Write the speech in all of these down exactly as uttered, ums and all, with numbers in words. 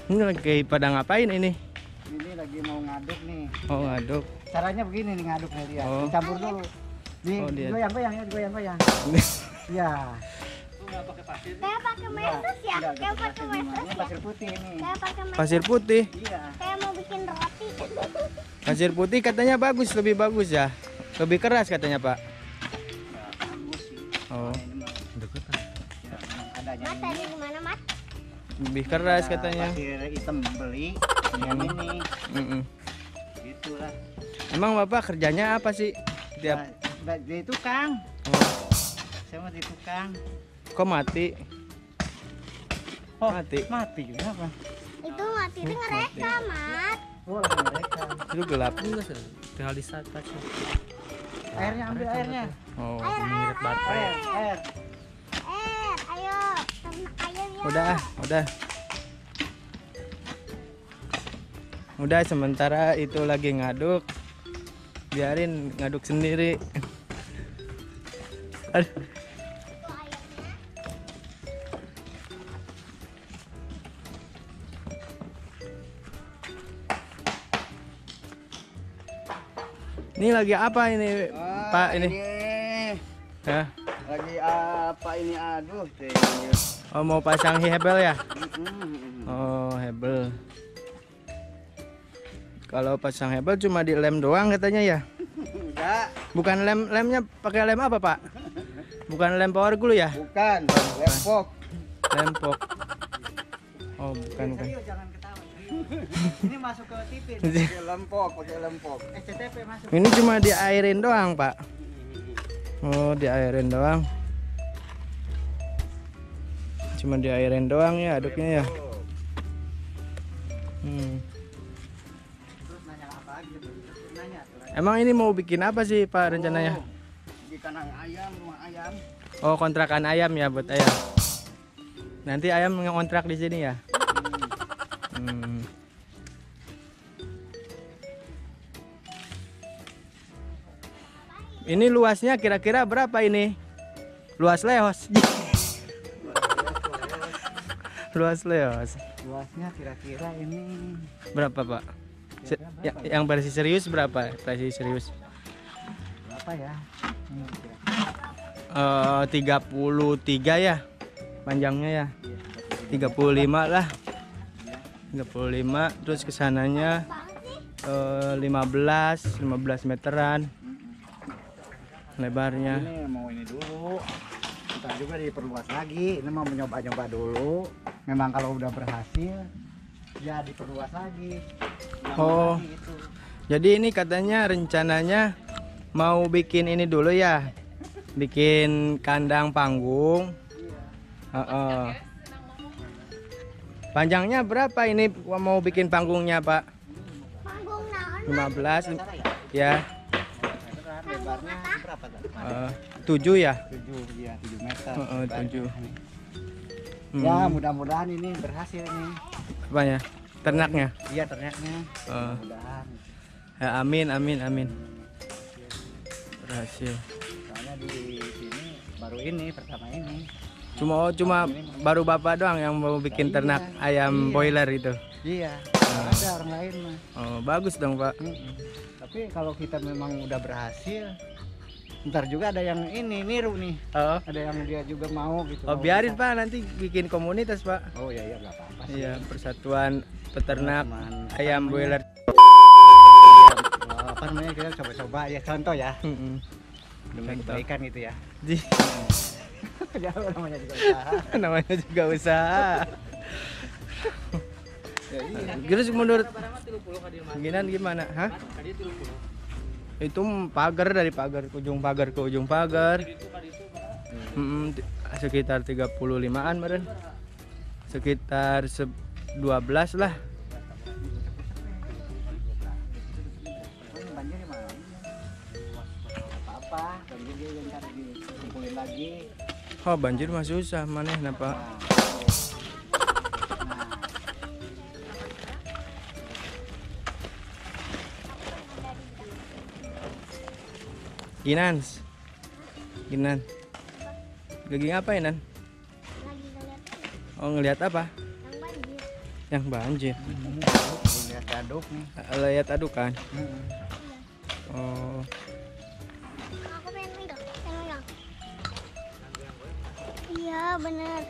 Ini lagi pada ngapain ini? Ini lagi mau ngaduk nih. Oh, ngaduk. Caranya begini nih ngaduknya dia. Oh. Dicampur dulu. Di Oh, dia. goyang-goyang ya, goyang-goyang. Iya. Kayak pakai Enggak, meses ya? enggak, Kayak gitu, pakai pasir meses ini ya? pasir putih ini. Kayak pakai meses. Pasir putih. Iya. Kayak mau bikin roti. Pasir putih katanya bagus, lebih bagus ya. Lebih keras katanya, Pak. Ya, bagus sih. Oh, Ini mah, ya, memang adanya Mat, tadi ini. di mana, Mat? lebih keras Ada katanya. Pasir hitam beli yang Hmm. ini. Mm-mm. Gitulah. Emang Bapak kerjanya apa sih? Tiap Nah, di tukang. oh, Saya mah di tukang. kok mati? Oh, Mati. Mati juga apa? Itu mati itu ngereka, Mat. Oh, lagi mereka. Itu gelap. Tinggal di saat aja. Airnya ambil airnya. Oh, Air, air, baterai. Air, air. air, ayo. Ternak ayamnya. udah, udah. Udah sementara itu lagi ngaduk. Biarin ngaduk sendiri. Aduh. Ini lagi apa ini, Ah, Pak ini? Ya. Lagi apa ini? Aduh, teh. Oh, mau pasang hebel ya? Mm-mm. Oh, hebel. Kalau pasang hebel cuma di lem doang katanya ya? Enggak, Bukan lem, lemnya pakai lem apa, Pak? Bukan lem power glue ya? bukan. Lepok. Lem pok. Oh, bukan bukan. Serius, jangan ketawa. Ini masuk ke T V. Pakai lempok, pakai lempok. S C T P masuk. Ini cuma diairin doang, Pak. Oh, diairin doang. Cuma diairin doang ya aduknya ya. Hmm. Terus nanya apa lagi? Terus nanya. Terus Emang ini mau bikin apa sih, Pak, rencananya? Oh, di kandang ayam, rumah ayam. Oh, kontrakan ayam ya buat ayam. Nanti ayam ngontrak di sini ya. Hmm. Ini luasnya kira-kira berapa ini? Luas leos. Luas leos. Luasnya kira-kira ini Berapa, Pak? Se- ya- yang versi serius berapa? Versi serius. berapa ya? Ini kira-kira. Eh, tiga puluh tiga ya panjangnya ya. tiga puluh lima lah. tiga puluh lima terus kesananya eh, lima belas meteran lebarnya. Ini mau ini dulu. Kita juga diperluas lagi. Ini mau mencoba-coba dulu. Memang kalau udah berhasil ya diperluas lagi. Ulang Oh. lagi gitu. Jadi ini katanya rencananya mau bikin ini dulu ya. Bikin kandang panggung. Heeh. Panjangnya berapa ini mau bikin panggungnya, Pak? Panggung naon, lima belas ya. Meteran, lebarnya berapa tadi? Eh, tujuh ya. tujuh, iya, tujuh meter. Heeh, lebarnya. tujuh. Ya, Hmm, mudah-mudahan ini berhasil nih. apa ya? Ternaknya. Iya, ternaknya. Eh, Mudahan. ya, amin amin amin. Berhasil. Soalnya di sini baru ini pertama ini. Cuma oh, cuma baru Bapak doang yang mau bikin Iya, ternak ayam iya. boiler itu. Iya, nggak ada orang lain mah. Oh, bagus dong, Pak. Mm-mm. Tapi kalau kita memang udah berhasil, ntar juga ada yang ini niru nih. Oh, Ada yang dia juga mau gitu. oh mau biarin, bisa. Pak, nanti bikin komunitas, Pak. Oh iya iya nggak apa-apa sih. Iya, persatuan peternak Teman- ayam apa boiler. namanya? Apa namanya kita coba-coba ya contoh ya. Mm-mm. Demi Contoh. kebaikan gitu ya. Di- Ya namanya juga usaha. namanya juga usaha. Ya, iya. Terus menurut Ginan gimana? Hah? Itu pagar dari pagar ke ujung pagar ke ujung pagar. Mm-mm, ti- sekitar tiga puluh limaan meren. Sekitar se- dua belas lah. Banjir gimana? Apa-apa, banjir dia yang cari dikumpulin lagi. Oh, banjir mah susah maneh napa? Nah, Ginan. Ginan. Lagi ngapain, Nan? lagi ngeliat Oh, ngelihat apa? yang banjir. Yang banjir. Lihat aduk nih. Lihat aduk kan. Hmm. Oh. Aku pengen minum, pengen minum. Iya bener.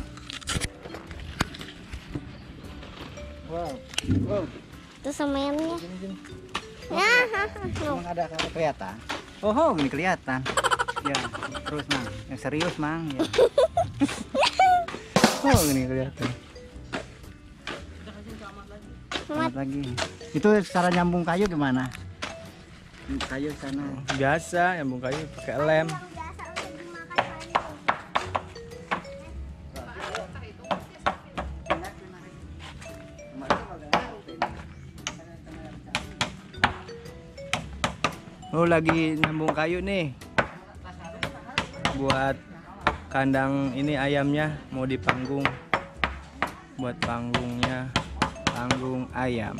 Wow. Wow. Itu semennya. Ya, no. Emang ada kalau kelihatan. Oh, oh, ini kelihatan. Ya, terus mang. Yang serius mang. Ya. Oh, ini kelihatan. Selamat lagi. Itu cara nyambung kayu gimana? Kayu sana. Biasa nyambung kayu pakai lem. Yang biasa untuk dimakan itu. Oh, lagi nyambung kayu nih. Buat kandang ini ayamnya mau dipanggung. Buat panggungnya, panggung ayam.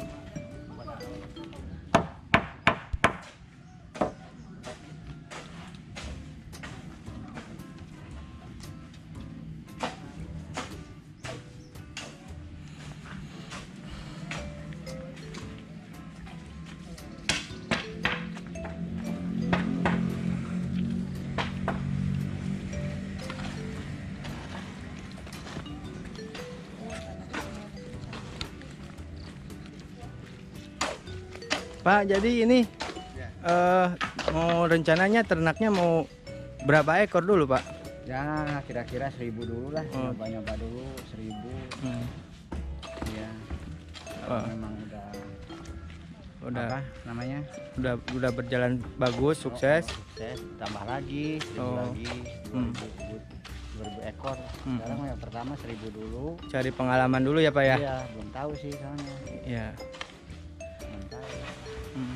Pak, jadi ini eh mau rencananya ternaknya mau berapa ekor dulu, Pak? Ya, kira-kira seribu dulu lah. Oh. Nyoba-nyoba dulu seribu. Hmm. Ya. Oh. Memang udah Udah apa namanya? udah udah berjalan bagus, sukses. Oh, sukses. Tambah lagi, seribu Oh. lagi, Hmm. dua ribu ekor. Hmm. Sekarang yang pertama seribu dulu. Cari pengalaman dulu ya, Pak ya? Iya, belum tahu sih soalnya. Iya. Belum tahu. Hmm.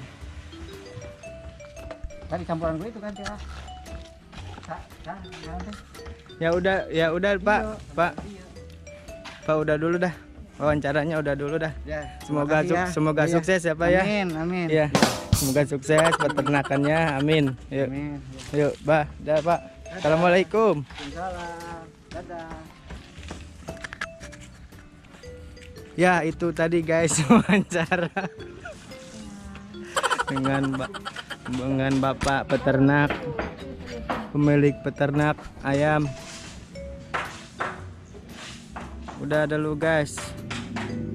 Tadi campuran gue itu kan, Tira. Sa, sa, jangan deh. Ya udah, ya udah, Pak. Iya, Pak, iya. Pak udah dulu dah. Wawancaranya udah dulu dah. Ya, Semoga terima kasih suk- semoga Iya. sukses ya, Pak ya. Amin, amin. Iya. Semoga sukses peternakannya. Amin. Yuk. Amin. Yuk, Pak. Dah, Pak. Assalamualaikum. Waalaikumsalam. Dadah. Ya, itu tadi guys wawancara dengan Mbak dengan Bapak peternak, pemilik peternak ayam. Udah dulu guys.